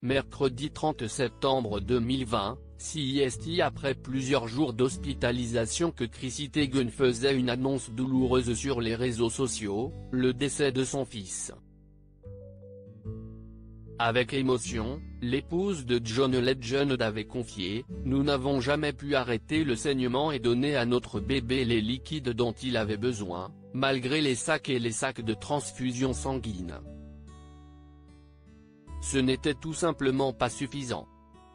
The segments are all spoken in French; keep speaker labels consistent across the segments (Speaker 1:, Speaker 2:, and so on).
Speaker 1: Mercredi 30 septembre 2020, CIST. Après plusieurs jours d'hospitalisation que Chrissy Teigen faisait une annonce douloureuse sur les réseaux sociaux, le décès de son fils. Avec émotion, l'épouse de John Legend avait confié « Nous n'avons jamais pu arrêter le saignement et donner à notre bébé les liquides dont il avait besoin, malgré les sacs et les sacs de transfusion sanguine. Ce n'était tout simplement pas suffisant.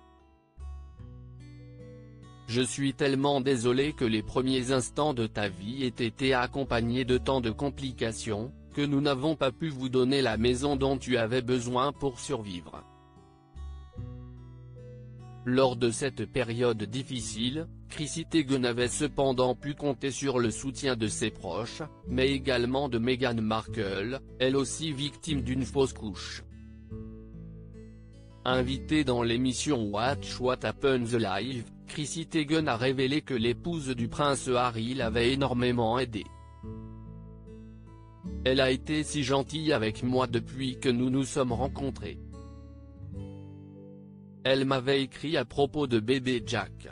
Speaker 1: Je suis tellement désolé que les premiers instants de ta vie aient été accompagnés de tant de complications, que nous n'avons pas pu vous donner la maison dont tu avais besoin pour survivre. » Lors de cette période difficile, Chrissy Teigen avait cependant pu compter sur le soutien de ses proches, mais également de Meghan Markle, elle aussi victime d'une fausse couche. Invitée dans l'émission Watch What Happens Live, Chrissy Teigen a révélé que l'épouse du prince Harry l'avait énormément aidée. « Elle a été si gentille avec moi depuis que nous nous sommes rencontrés. Elle m'avait écrit à propos de bébé Jack.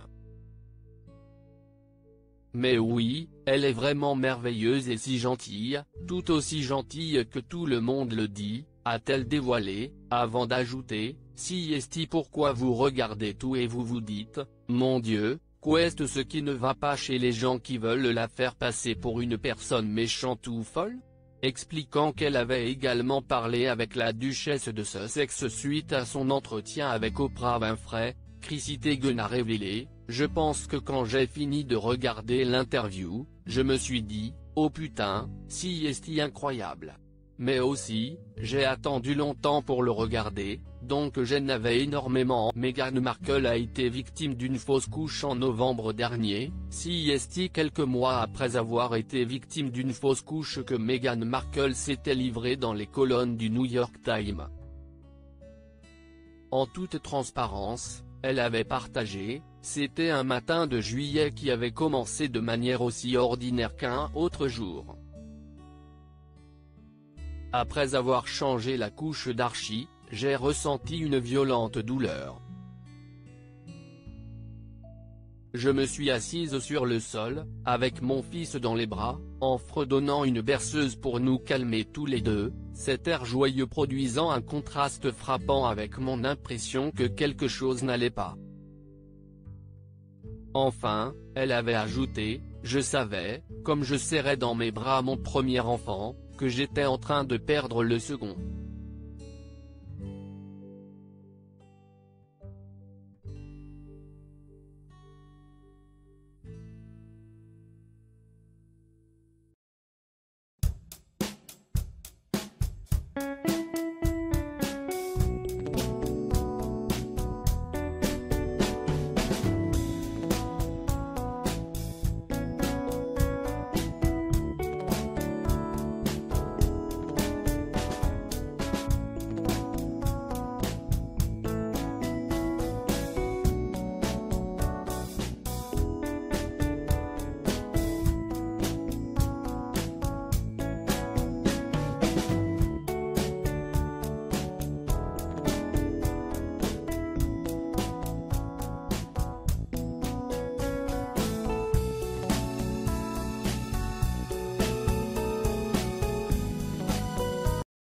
Speaker 1: Mais oui, elle est vraiment merveilleuse et si gentille, tout aussi gentille que tout le monde le dit », a-t-elle dévoilé, avant d'ajouter « CIST. Pourquoi vous regardez tout et vous vous dites, mon Dieu, qu'est-ce ce qui ne va pas chez les gens qui veulent la faire passer pour une personne méchante ou folle ?» Expliquant qu'elle avait également parlé avec la duchesse de Sussex suite à son entretien avec Oprah Winfrey, Chrissy Teigen a révélé « Je pense que quand j'ai fini de regarder l'interview, je me suis dit, oh putain, CIST incroyable. Mais aussi, j'ai attendu longtemps pour le regarder, donc j'en avais énormément. » Meghan Markle a été victime d'une fausse couche en novembre dernier, CIST. Quelques mois après avoir été victime d'une fausse couche que Meghan Markle s'était livrée dans les colonnes du New York Times. En toute transparence, elle avait partagé « C'était un matin de juillet qui avait commencé de manière aussi ordinaire qu'un autre jour. Après avoir changé la couche d'Archie, j'ai ressenti une violente douleur. Je me suis assise sur le sol, avec mon fils dans les bras, en fredonnant une berceuse pour nous calmer tous les deux, cet air joyeux produisant un contraste frappant avec mon impression que quelque chose n'allait pas. » Enfin, elle avait ajouté « Je savais, comme je serrais dans mes bras mon premier enfant, que j'étais en train de perdre le second. »